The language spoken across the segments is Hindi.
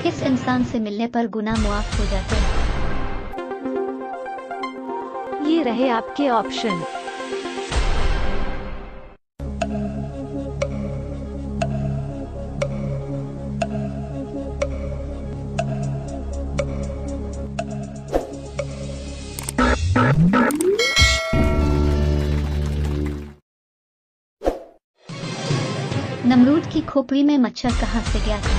किस इंसान से मिलने पर गुनाह मुआफ हो जाते हैं? ये रहे आपके ऑप्शन। नमरूद की खोपड़ी में मच्छर कहाँ से गया था?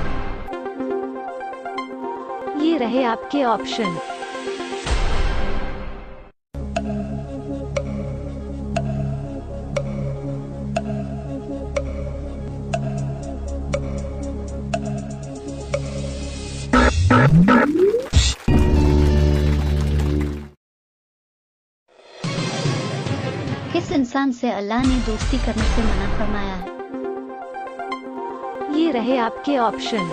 ये रहे आपके ऑप्शन। किस इंसान से अल्लाह ने दोस्ती करने से मना फरमाया है? ये रहे आपके ऑप्शन।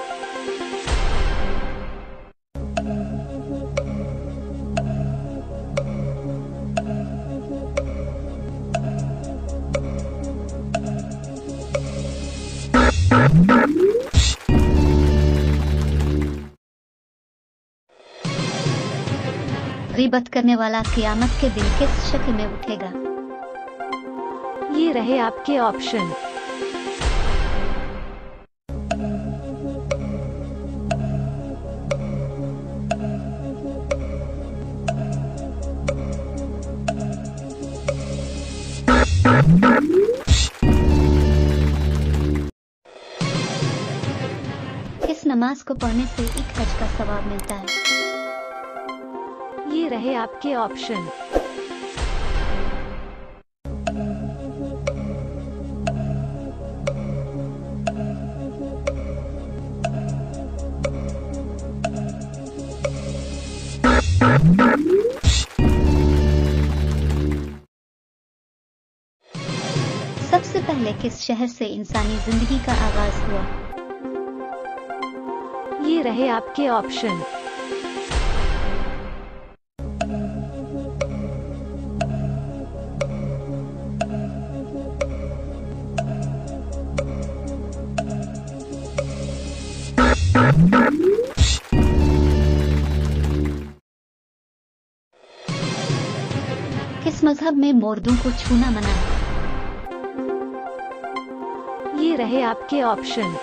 गीबत करने वाला क़यामत के दिन किस शक्ल में उठेगा? ये रहे आपके ऑप्शन। किस नमाज को पढ़ने से एक हज का सवाब मिलता है? ये रहे आपके ऑप्शन। सबसे पहले किस शहर से इंसानी जिंदगी का आगाज हुआ? ये रहे आपके ऑप्शन। किस मजहब में मुर्दों को छूना मना है? ये रहे आपके ऑप्शन।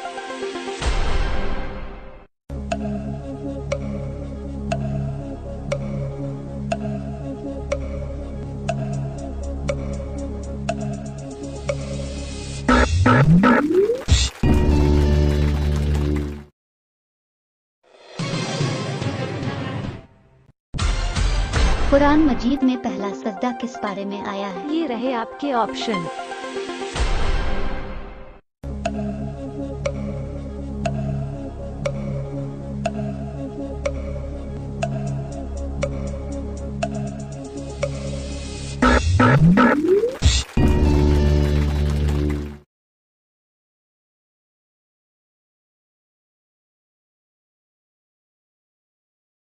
कुरान मजीद में पहला सजदा किस बारे में आया है? ये रहे आपके ऑप्शन।